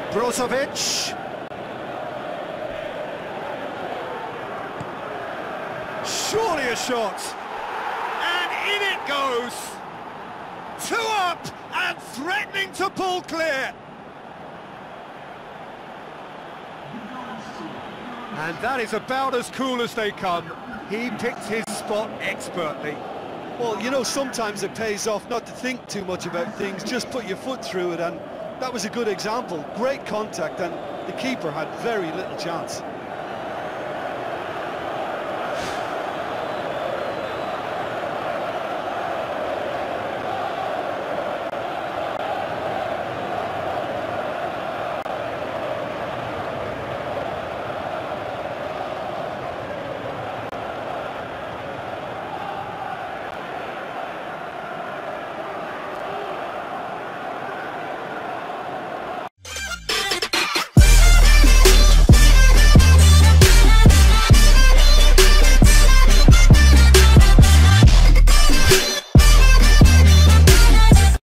Brozovic. Surely a shot. And in it goes. 2 up and threatening to pull clear. And that is about as cool as they come. He picked his spot expertly. Well, you know, sometimes it pays off not to think too much about things, just put your foot through it, and that was a good example. Great contact, and the keeper had very little chance.